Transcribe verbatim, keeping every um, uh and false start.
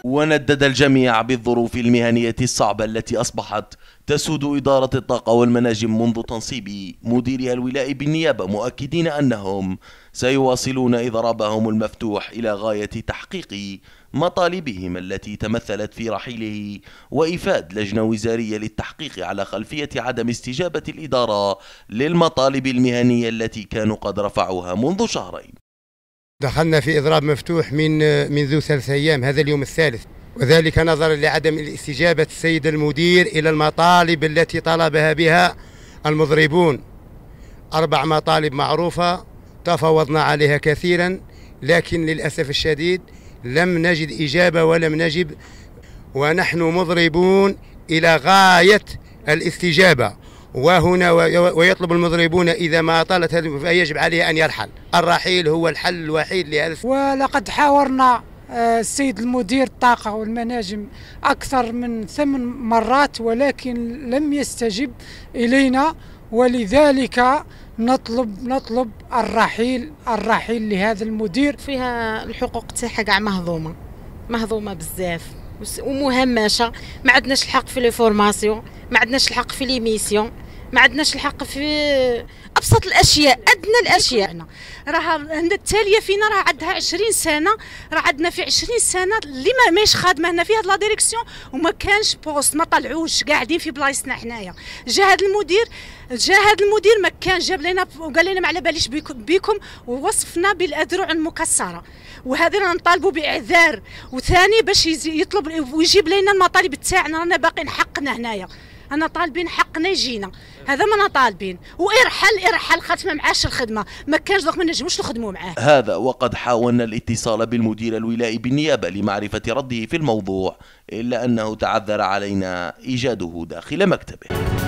وندد الجميع بالظروف المهنية الصعبة التي أصبحت تسود إدارة الطاقة والمناجم منذ تنصيب مديرها الولائي بالنيابة، مؤكدين أنهم سيواصلون إضرابهم المفتوح إلى غاية تحقيق مطالبهم التي تمثلت في رحيله وإيفاد لجنة وزارية للتحقيق على خلفية عدم استجابة الإدارة للمطالب المهنية التي كانوا قد رفعوها منذ شهرين. دخلنا في إضراب مفتوح من منذ ثلاث أيام، هذا اليوم الثالث، وذلك نظرا لعدم الاستجابة السيد المدير إلى المطالب التي طلبها بها المضربون. أربع مطالب معروفة تفاوضنا عليها كثيرا، لكن للأسف الشديد لم نجد إجابة ولم نجد، ونحن مضربون إلى غاية الاستجابة. وهنا ويطلب المضربون إذا ما طالت فيجب عليه أن يرحل. الرحيل هو الحل الوحيد لهذا. ولقد حاورنا السيد المدير الطاقة والمناجم أكثر من ثمان مرات، ولكن لم يستجب إلينا، ولذلك نطلب نطلب الرحيل الرحيل لهذا المدير. فيها الحقوق تاعها كاع مهضومة مهضومة بزاف ومهمشة، ما عندناش الحق في لي فورماسيون، ما عندناش الحق في لي ميسيون، ما عندناش الحق في ابسط الاشياء، ادنى الاشياء. راه التاليه فينا راه عندها عشرين سنه، راه عندنا في عشرين سنه اللي ما ماش خادمه هنا في هاد لا ديريكسيون وما كانش بوست، ما طلعوش، قاعدين في بلايصنا حنايا. جا هذا المدير جا هذا المدير ما كان جاب لنا وقال لنا ما على باليش بكم ووصفنا بالاذرع المكسره، وهذا رانا نطالبوا باعذار، وثاني باش يطلب ويجيب لنا المطالب تاعنا، رانا باقيين حقنا هنايا، انا طالبين حقنا يجينا، هذا ما انا طالبين. وارحل ارحل خاطر ما معاش الخدمه، ما كانش دوك ما نجموش نخدموا معاه. هذا وقد حاولنا الاتصال بالمدير الولائي بالنيابه لمعرفه رده في الموضوع، الا انه تعذر علينا ايجاده داخل مكتبه.